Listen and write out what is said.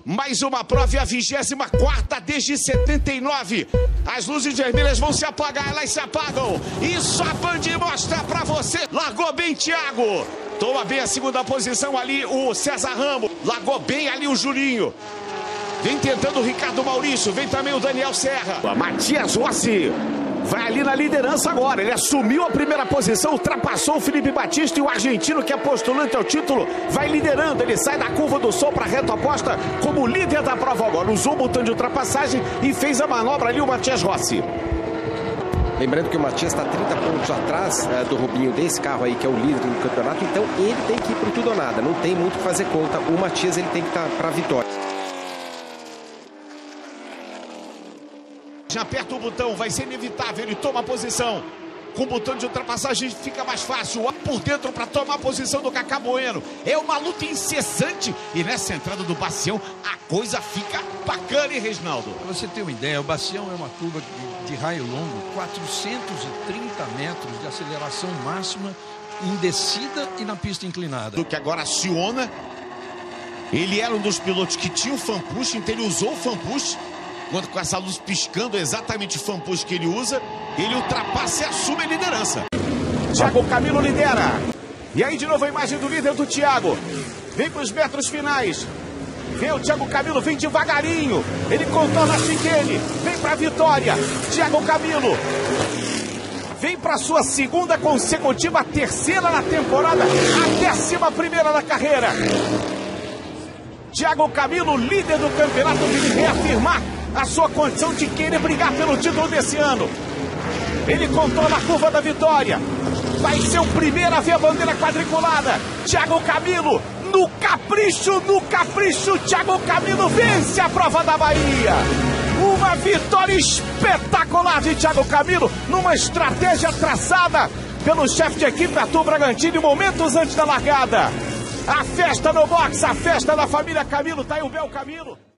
Mais uma prova e a 24ª desde 79. As luzes vermelhas vão se apagar, elas se apagam. Isso a Band mostra pra você. Largou bem Thiago. Toma bem a segunda posição ali o César Ramos. Largou bem ali o Julinho. Vem tentando o Ricardo Maurício. Vem também o Daniel Serra. Matias Rossi vai ali na liderança agora. Ele assumiu a primeira posição, ultrapassou o Felipe Batista e o argentino, que é postulante ao título, vai liderando. Ele sai da curva do sol para a reta oposta como líder da prova agora. Usou o botão de ultrapassagem e fez a manobra ali o Matias Rossi. Lembrando que o Matias está 30 pontos atrás do Rubinho, desse carro aí, que é o líder do campeonato. Então ele tem que ir pro tudo ou nada. Não tem muito o que fazer conta. O Matias ele tem que estar para a vitória. Já aperta o botão, vai ser inevitável, ele toma a posição. Com o botão de ultrapassagem fica mais fácil. Por dentro para tomar a posição do Cacá Bueno. É uma luta incessante. E nessa entrada do Bacião, a coisa fica bacana, hein, Reginaldo? Pra você ter uma ideia, o Bacião é uma curva de raio longo, 430 metros de aceleração máxima em descida e na pista inclinada. Do que agora aciona. Ele era um dos pilotos que tinha o fan push, então ele usou o fan push. Quando com essa luz piscando, exatamente o fan push que ele usa, ele ultrapassa e assume a liderança. Thiago Camilo lidera. E aí de novo a imagem do líder do Thiago. Vem para os metros finais. Vem o Thiago Camilo, vem devagarinho. Ele contorna a chicane. Vem para a vitória. Thiago Camilo vem para sua segunda consecutiva, a terceira na temporada, a 11ª na carreira. Thiago Camilo, líder do campeonato, vem reafirmar a sua condição de querer brigar pelo título desse ano. Ele controla a curva da vitória. Vai ser o primeiro a ver a bandeira quadriculada. Thiago Camilo, no capricho, Thiago Camilo vence a prova da Bahia. Uma vitória espetacular de Thiago Camilo, numa estratégia traçada pelo chefe de equipe Arthur Bragantini, momentos antes da largada. A festa no box, a festa da família Camilo, tá aí o Bel Camilo.